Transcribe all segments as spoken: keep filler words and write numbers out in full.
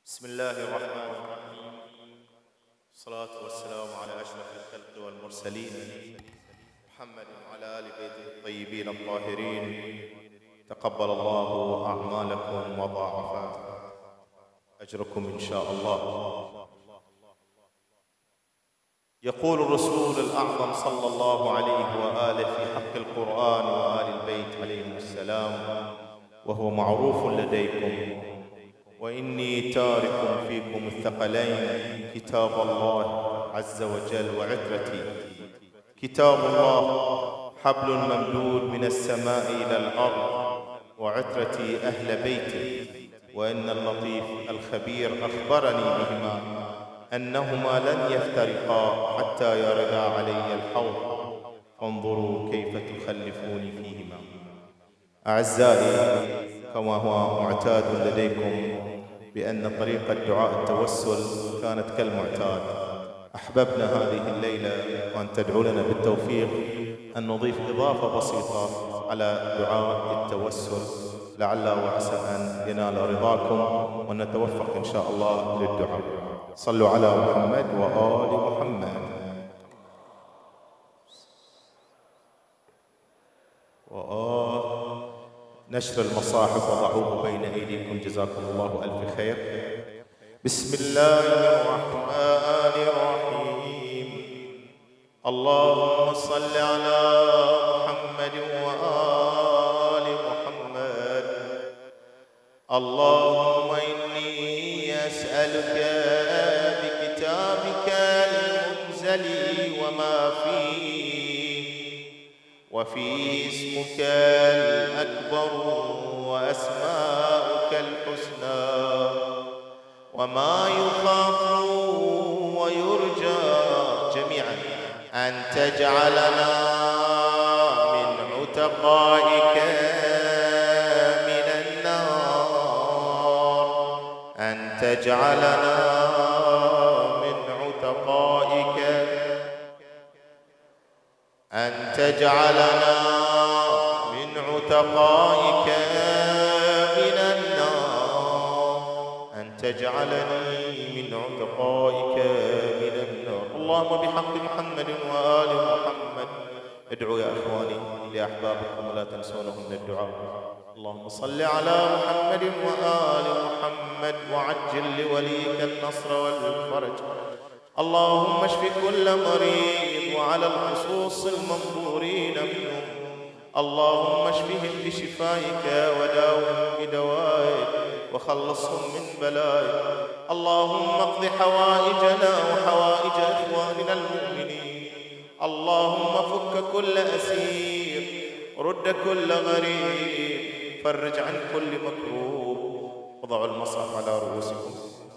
بسم الله الرحمن الرحيم. الصلاة والسلام على أشرف الخلق والمرسلين محمد وعلى آل بيته الطيبين الطاهرين. تقبل الله أعمالكم وضاعف أجركم إن شاء الله. يقول الرسول الأعظم صلى الله عليه وآله في حق القرآن وآل البيت عليهم السلام، وهو معروف لديكم: وإني تارك فيكم الثقلين، كتاب الله عز وجل وعترتي. كتاب الله حبل ممدود من السماء إلى الأرض، وعترتي أهل بيتي. وإن اللطيف الخبير أخبرني بهما أنهما لن يفترقا حتى يردا علي الحوض، فانظروا كيف تخلفوني فيهما. أعزائي، كما هو معتاد لديكم بأن طريقة دعاء التوسل كانت كالمعتاد، أحببنا هذه الليلة وأن تدعو لنا بالتوفيق أن نضيف إضافة بسيطة على دعاء التوسل، لعل وعسى أن ينال رضاكم ونتوفق إن شاء الله للدعاء. صلوا على محمد وآل محمد. وآل نشر المصاحف وضعوه بين أيديكم، جزاكم الله ألف خير. بسم الله الرحمن الرحيم. اللهم صل على محمد وآل محمد. اللهم إني أسألك بكتابك المنزل وما فيه، وفيه اسمك الأكبر وأسماؤك الحسنى، وما يخاف ويرجى جميعا أن تجعلنا من عتقائك من النار، أن تجعلنا من عتقائك أن تجعلنا من عتقائك من النار، أن تجعلني من عتقائك من النار. اللهم بحق محمد وآل محمد ادعوا يا إخواني لأحبابكم ولا تنسونهم من الدعاء. اللهم صل على محمد وآل محمد وعجل لوليك النصر والفرج. اللهم اشف كل مريض وعلى الخصوص المنظورين منهم. اللهم اشفهم بشفائك وداوهم بدوائك وخلصهم من بلائك. اللهم اقض حوائجنا وحوائج إخواننا المؤمنين. اللهم فك كل أسير، رد كل غريب، فرج عن كل مكروب. وضعوا المصحف على رؤوسكم.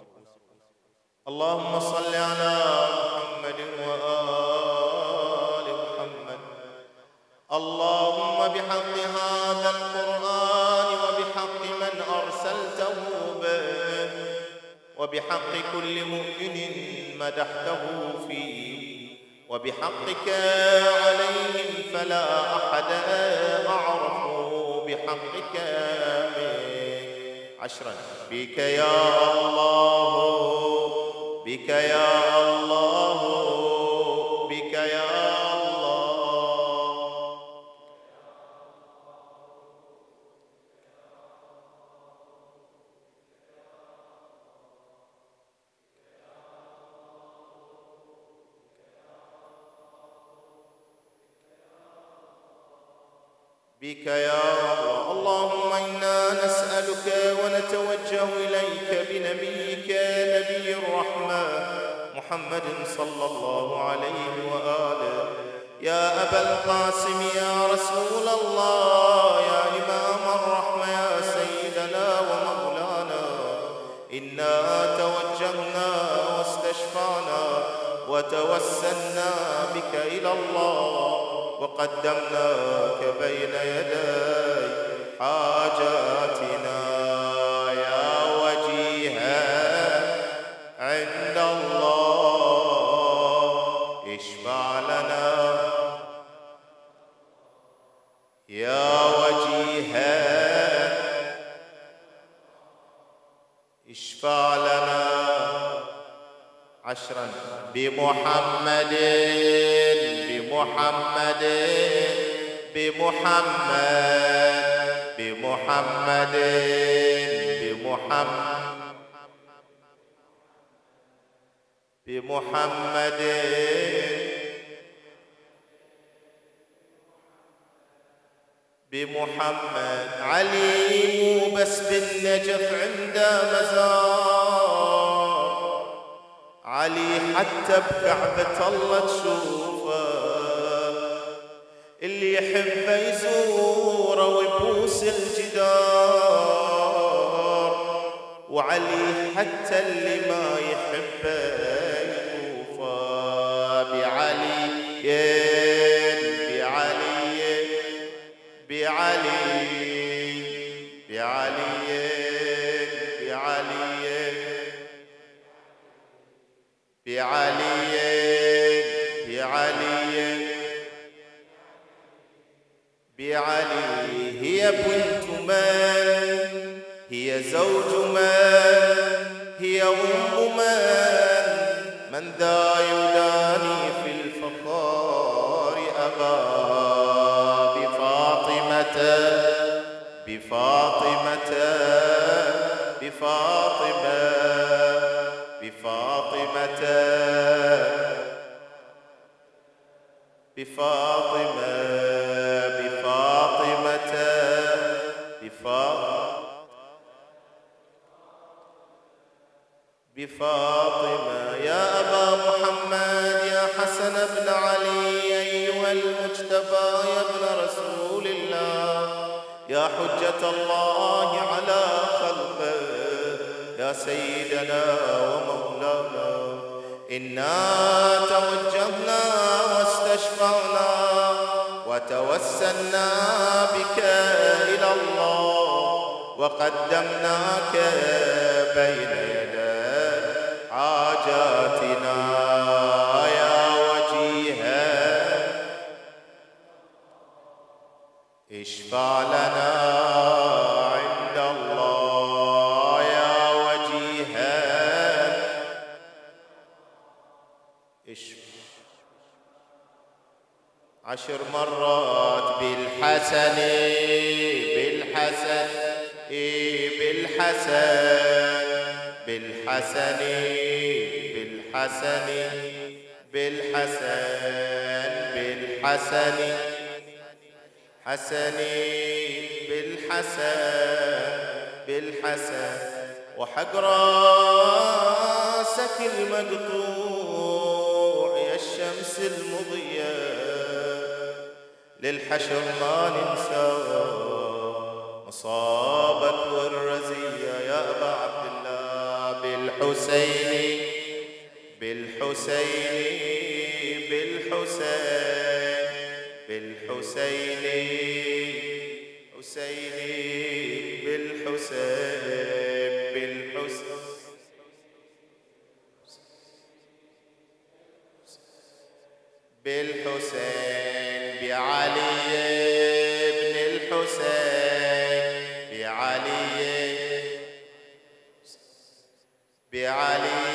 اللهم صل على محمد وآل محمد. اللهم بحق هذا القرآن وبحق من أرسلته به وبحق كل مؤمن مدحته فيه وبحقك عليهم، فلا أحد أعرف بحقك منك. عشرا بك يا الله، بك يا الله، بك يا الله. بك يا الله. اللهم إنا نسألك ونتوجه إليك بنبيك نبي الرحمة محمد صلى الله عليه وآله. يا أبا القاسم، يا رسول الله، يا إمام الرحمة، يا سيدنا ومولانا، إنا توجهنا واستشفعنا وتوسلنا بك إلى الله، وقدمناك بين يدي حاجاتنا يا وجيها عند الله. اشفع لنا يا وجيها اشفع لنا عشرا بمحمد بمحمد بمحمد بمحمد بمحمد بمحمد بمحمد علي مو بس بالنجف عنده مزار، علي حتى بكعبة الله تشوفه، اللي يحبه يزوره ويبوس الجدار، وعلي حتى اللي ما يحبه يطوفه بعلي بعلي بعلي بعلي بعلي بعلي بعلي هي بنت من؟ هي زوج من؟ هي أم من؟ من ذا يداني في الفخار أبا بفاطمة بفاطمة بفاطمة بفاطمة بفاطمة بفاطمة بفاطمة يا أبا محمد يا حسن بن علي أيها المجتبى يا ابن رسول الله يا حجة الله على خلقه يا سيدنا ومولانا إنا توجهنا واستشفعنا وتوسلنا بك إلى الله وقدمناك بين يدي حاجاتنا يا وجيها اشفع لنا عند الله يا وجيها اشفع عشر مرات بالحسن بالحسن بالحسن بالحسن بالحسن بالحسن بالحسن حسن بالحسن بالحسن وحق راسك المقطوع يا الشمس المضية للحشر ما ننسى مصابك والرزية يا أبا عبد الله بالحسين بالحسين بالحسين بالحسين حسيني بالحسين بالحسين بالحسين بعلي بن الحسين بعلي بعلي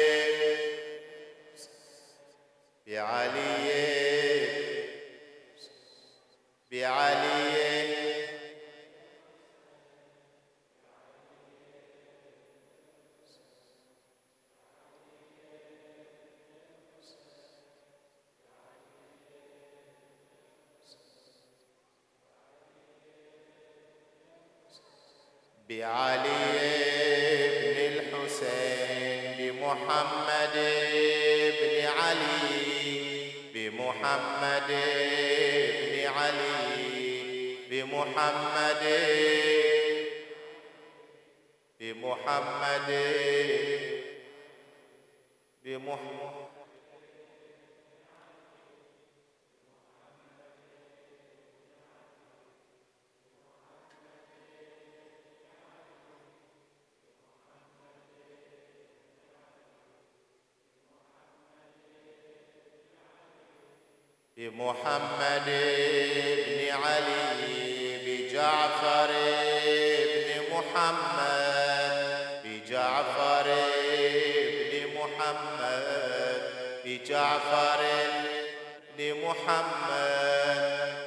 بعلي بعلي بعلي بن الحسين بمحمد بن علي بمحمد بن علي بمحمد بمحمد بمحمد بمحمد بن علي بجعفر بن محمد بجعفر بجعفر بن محمد بجعفر بن محمد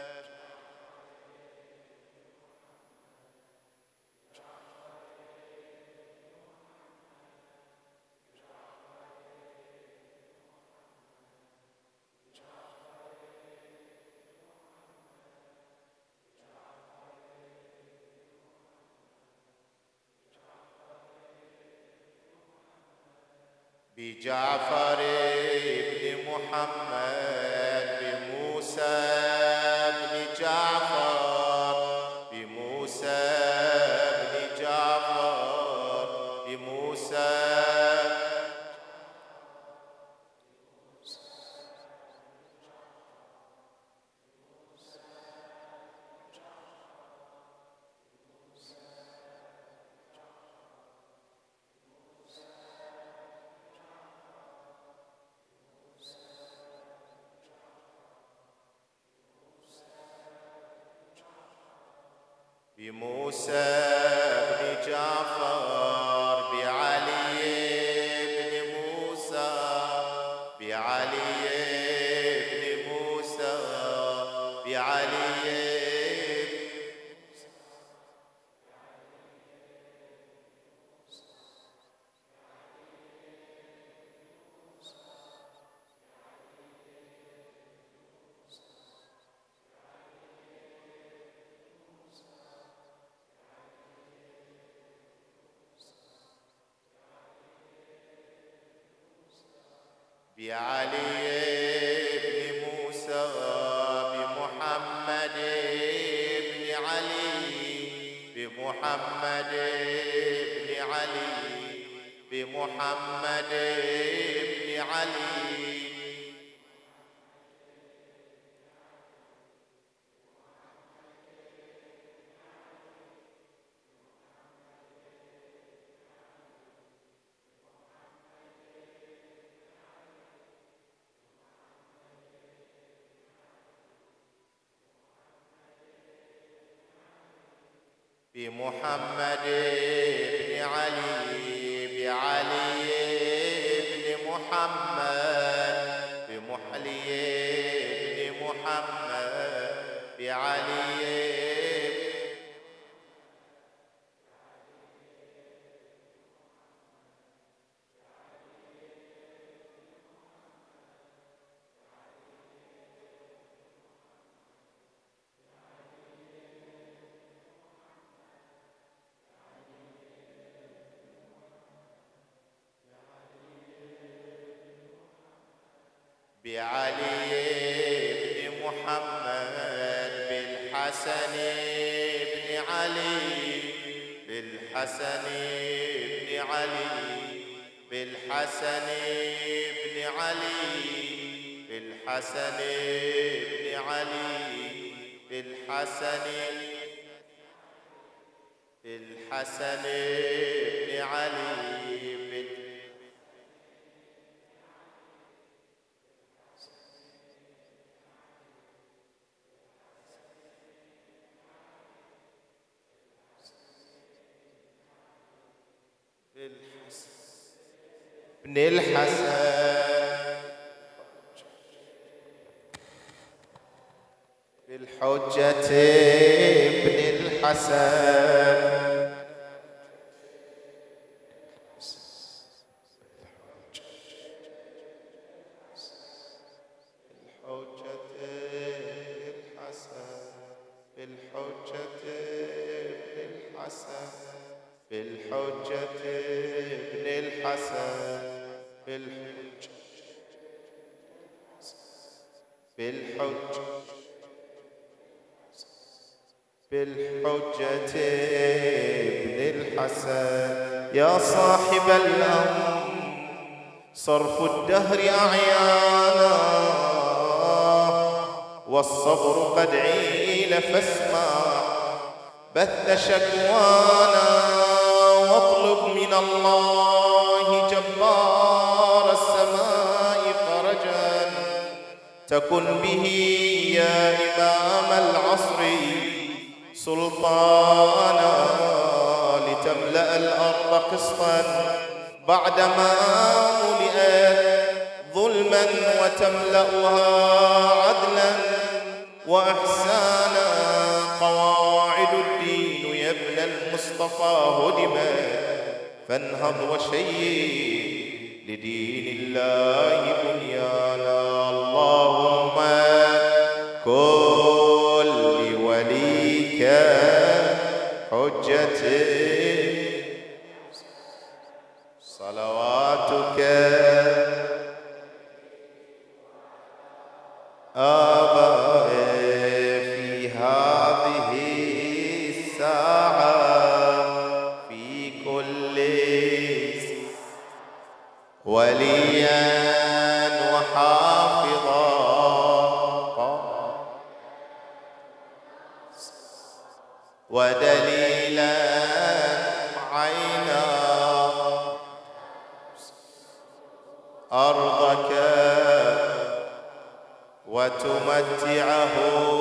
بجعفر بن محمد بموسى بن جعفر بموسى بن جعفر بموسى بموسى بن جعفر بعلي بن موسى بعلي بن موسى بعلي بعلي بن موسى بمحمد بن علي بمحمد بن علي بمحمد بن علي بمحمد بن علي بعلي بن محمد بمحلي بن محمد بعلي بعلي بن محمد بالحسن بن علي بالحسن بن علي بالحسن بن علي بالحسن بن علي بالحسن بالحسن بن علي بن الحسن بالحجة بن الحسن بالحجة بن الحسن بالحجة بن الحسن بالحجة بالحجة بالحجة بن الحسن يا صاحب الأمر صرف الدهر أعيانا والصبر قد عيل فاسمع بث شكوانا واطلب من الله جبار السماء فرجا تكن به يا إمام العصر سلطانا لتملك وتملأ الأرض قسطا بعدما ملئت ظلما وتملأها عدلا وإحسانا. قواعد الدين يا ابن المصطفى هدمت فانهض وشيد لدين الله بنيانا. اللهم كن لوليك حجته صلواتك آبائي في هذه الساعة في كل وليا وحافظا ودليلا عينا أرضك وتمتعه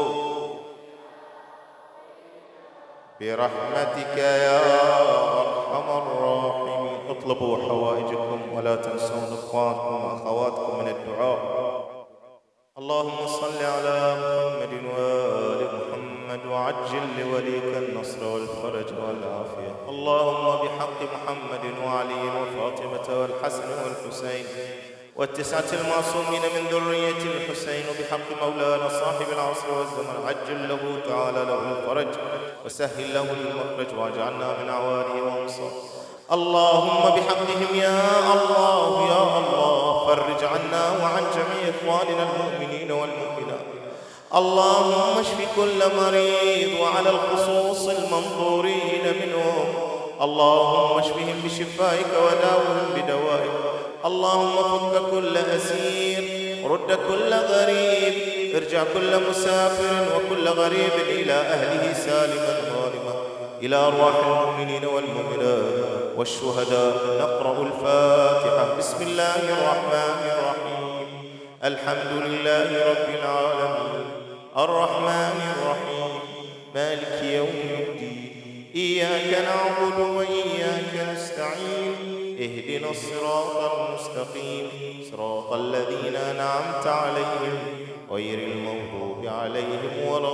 برحمتك يا أرحم الراحمين. اطلبوا حوائجكم ولا تنسون إخوانكم وأخواتكم من الدعاء. اللهم صل على محمد وآل محمد وعجل لوليك النصر والفرج والعافية. اللهم بحق محمد وعلي وفاطمة والحسن والحسين والتسعة المعصومين من ذرية الحسين وبحق مولانا صاحب العصر والزمن عجل له تعالى له الفرج وسهل له المخرج واجعلنا من عوانه وانصاره. اللهم بحقهم يا الله يا الله فرج عنا وعن جميع إخواننا المؤمنين والمؤمنات. اللهم اشف كل مريض وعلى الخصوص المنظورين منهم. اللهم اشفهم بشفائك وداوهم بدوائك. اللهم فك كل أسير رد كل غريب ارجع كل مسافر وكل غريب إلى أهله سالما غانما. إلى أرواح المؤمنين والمؤمنات والشهداء نقرأ الفاتحة. بسم الله الرحمن الرحيم. الحمد لله رب العالمين الرحمن الرحيم مالك يوم الدين إياك نعبد وإياك نستعين اهدنا الصراط المستقيم صراط الذين أنعمت عليهم غير المغضوب عليهم ولا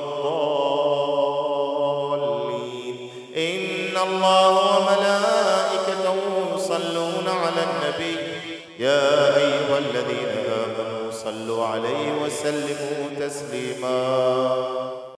الضالين. إن الله وملائكته يصلون على النبي يا أيها الذين آمنوا صلوا عليه وسلموا تسليما.